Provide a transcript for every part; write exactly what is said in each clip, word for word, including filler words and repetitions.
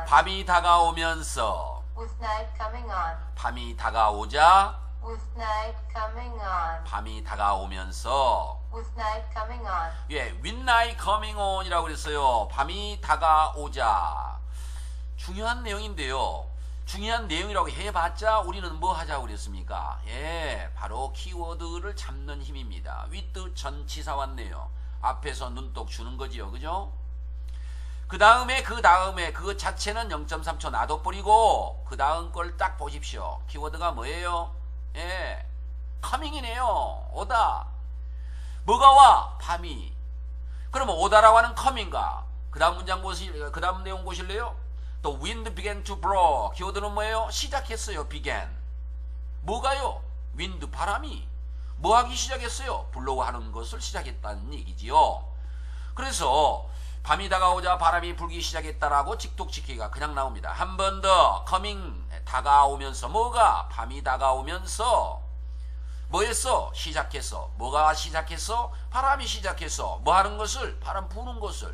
밤이 다가오면서 with night coming on, 밤이 다가오자 with night coming on, 밤이 다가오면서 with night coming on. 예, with night coming on이라고 그랬어요. 밤이 다가오자. 중요한 내용인데요. 중요한 내용이라고 해봤자 우리는 뭐 하자고 그랬습니까? 예, 바로 키워드를 잡는 힘입니다. with 전치사 왔네요. 앞에서 눈독 주는 거지요. 그죠? 그 다음에 그 다음에 그 자체는 영 점 삼 초 놔둬버리고 그 다음 걸 딱 보십시오. 키워드가 뭐예요? 예, coming이네요. 오다. 뭐가 와? 밤이. 그러면 오다라고 하는 coming가. 그 다음 문장 보실, 그 다음 내용 보실래요? 또 wind began to blow. 키워드는 뭐예요? 시작했어요. began. 뭐가요? wind 바람이. 뭐 하기 시작했어요? blow 하는 것을 시작했다는 얘기지요. 그래서 밤이 다가오자 바람이 불기 시작했다라고 직독직기가 그냥 나옵니다. 한 번 더 coming 다가오면서 뭐가? 밤이 다가오면서 뭐 했어? 시작했어. 뭐가 시작했어? 바람이 시작했어. 뭐 하는 것을? 바람 부는 것을.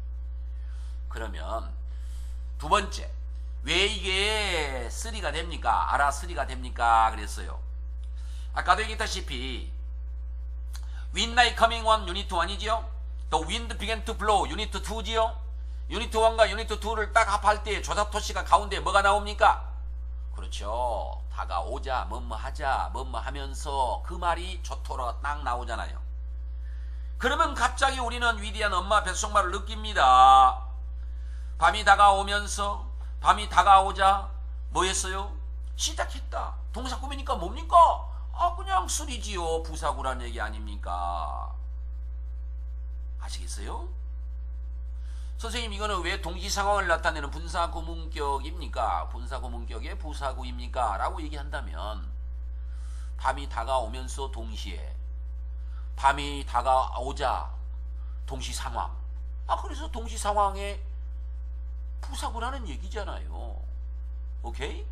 그러면 두 번째, 왜 이게 쓰리가 됩니까? 알아 쓰리가 됩니까? 그랬어요. 아까도 얘기했다시피 wind night coming on 유니트 일이지요. 또 wind began to blow 유니트 이지요. 유니트 일과 유니트 이를 딱 합할 때 조사토시가 가운데 뭐가 나옵니까? 그렇죠. 다가오자, 뭐뭐 하자, 뭐뭐 하면서 그 말이 조토로 딱 나오잖아요. 그러면 갑자기 우리는 위대한 엄마 뱃속말을 느낍니다. 밤이 다가오면서 밤이 다가오자 뭐 했어요? 시작했다. 동사 꾸미니까 뭡니까? 아 그냥 쓰리지요. 부사구란 얘기 아닙니까? 아시겠어요? 선생님 이거는 왜 동시 상황을 나타내는 분사구문격입니까? 분사구문격의 부사구입니까? 라고 얘기한다면 밤이 다가오면서 동시에 밤이 다가오자 동시 상황. 아 그래서 동시 상황에 부사구라는 얘기잖아요. 오케이?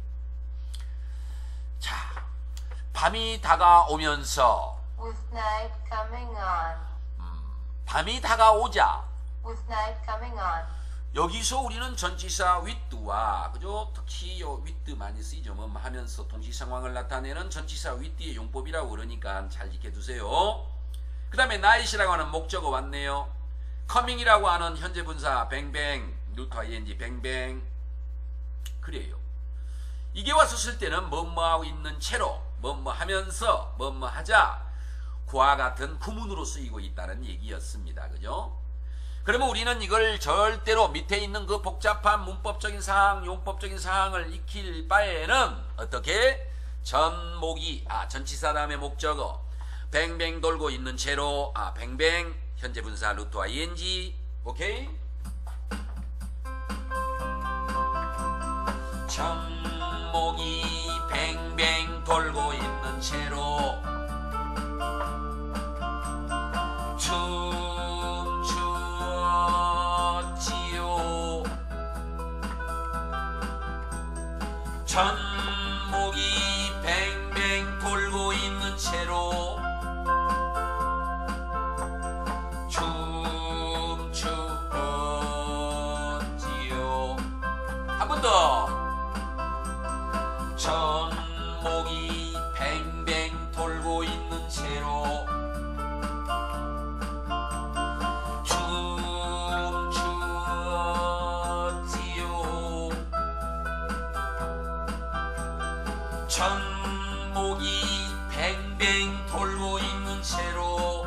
자, 밤이 다가오면서 with night coming on, 음, 밤이 다가오자 with night coming on. 여기서 우리는 전치사 with와 그죠? 특히 요 with 많이 쓰이죠. 뭐 하면서 동시 상황을 나타내는 전치사 with의 용법이라고 그러니까 잘 지켜두세요. 그 다음에 night이라고 하는 목적어 왔네요. coming이라고 하는 현재 분사 뱅뱅 루트 ing 뱅뱅. 그래요. 이게 왔었을 때는 뭐뭐 있는 채로 뭐뭐 하면서 뭐뭐 하자 그와 같은 구문으로 쓰이고 있다는 얘기였습니다. 그죠? 그러면 우리는 이걸 절대로 밑에 있는 그 복잡한 문법적인 사항, 용법적인 사항을 익힐 바에는 어떻게? 전목이, 아, 전치사 다음에 목적어, 뱅뱅 돌고 있는 채로, 아, 뱅뱅, 현재 분사 루트 ing, 오케이? 전목이 뱅뱅 돌고 있는 채로 춤추었지요. 전목이 뱅뱅 돌고 있는 채로 춤추었지요. 한 번 더. 전목이 뱅뱅 돌고 있는 채로 춤추었지요. 전목이 뱅뱅 돌고 있는 채로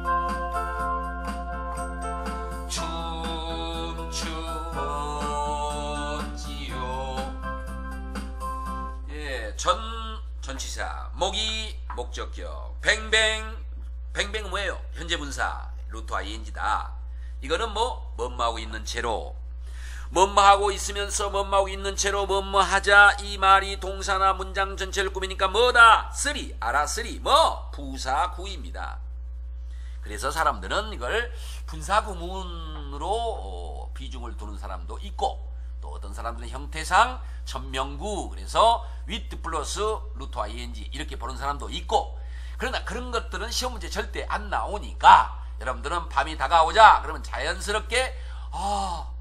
전, 전치사, 목이, 목적격, 뱅뱅, 뱅뱅은 뭐예요? 현재 분사, 루트 ing다. 이거는 뭐, 뭐뭐하고 있는 채로, 뭐뭐하고 있으면서 뭐뭐하고 있는 채로 뭐뭐하자. 이 말이 동사나 문장 전체를 꾸미니까 뭐다? 쓰리, 알아 쓰리, 뭐? 부사구입니다. 그래서 사람들은 이걸 분사구문으로 어, 비중을 두는 사람도 있고, 또 어떤 사람들은 형태상 전명구, 그래서 with 플러스 루트 ing 이렇게 보는 사람도 있고, 그러나 그런 것들은 시험 문제 절대 안 나오니까 여러분들은 밤이 다가오자 그러면 자연스럽게 아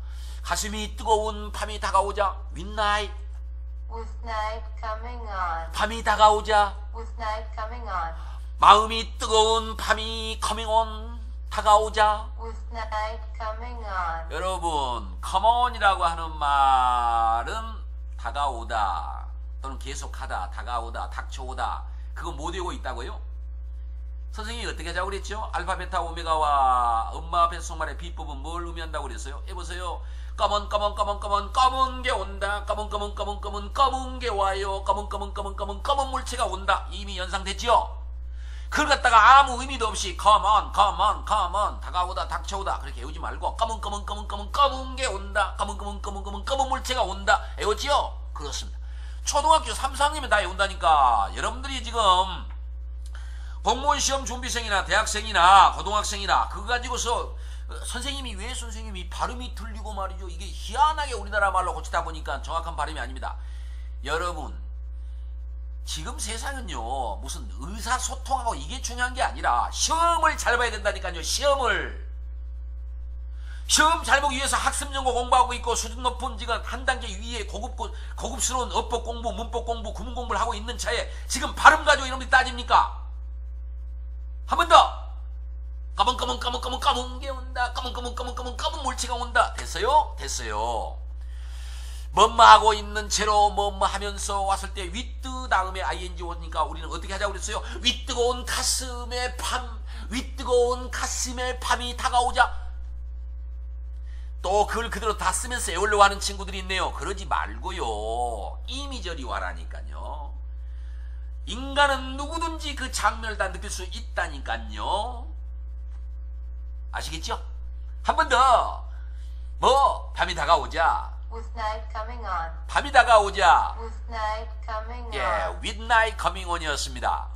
가슴이 뜨거운 밤이 다가오자 midnight. With night coming on. 밤이 다가오자 With night coming on. 마음이 뜨거운 밤이 coming on. 다가오자. With night coming on. 여러분 come on이라고 하는 말은 다가오다 또는 계속하다, 다가오다, 닥쳐오다, 그거 못 외우고 있다고요? 선생님이 어떻게 하자고 그랬죠? 알파, 베타, 오메가와 엄마 뱃속말의 비법은 뭘 의미한다고 그랬어요? 해보세요. 검은 검은 검은 검은 검은 게 온다. 검은 검은 검은 검은 검은 게 와요. 검은 검은 검은 검은 검은 물체가 온다. 이미 연상됐죠? 그걸 갖다가 아무 의미도 없이 come on, come on, come on, 다가오다, 닥쳐오다 그렇게 외우지 말고 검은 검은 검은 검은 검은 게 온다. 검은 검은 검은 검은 검은 물체가 온다. 외웠지요? 그렇습니다. 초등학교 삼, 사 학년이면 다 외운다니까. 여러분들이 지금 공무원 시험 준비생이나 대학생이나 고등학생이나 그거 가지고서 선생님이 왜 선생님이 발음이 틀리고 말이죠. 이게 희한하게 우리나라 말로 고치다 보니까 정확한 발음이 아닙니다. 여러분 지금 세상은요 무슨 의사소통하고 이게 중요한 게 아니라 시험을 잘 봐야 된다니까요. 시험을 시험 잘 보기 위해서 학습연구 공부하고 있고 수준 높은 지금 한 단계 위에 고급, 고급스러운 어법 공부, 문법 공부, 구문 공부를 하고 있는 차에 지금 발음 가지고 이놈들이 따집니까? 한 번 더! 까문 까문 까문 까문 까문 게 온다. 까문 까문 까문 까문 까문 물체가 온다. 됐어요? 됐어요. 뭐뭐 하고 있는 채로 뭐뭐 하면서 왔을 때 위뜨 다음에 아이엔지 오니까 우리는 어떻게 하자고 그랬어요? 위 뜨거운 가슴의 밤, 위 뜨거운 가슴의 밤이 다가오자. 또 그걸 그대로 다 쓰면서 외우려고 하는 친구들이 있네요. 그러지 말고요. 이미절이 와라니까요. 인간은 누구든지 그 장면을 다 느낄 수 있다니까요. 아시겠죠? 한 번 더. 뭐 밤이 다가오자. With night coming on. 밤이 다가오자. With night coming 예, on. with night coming on이었습니다.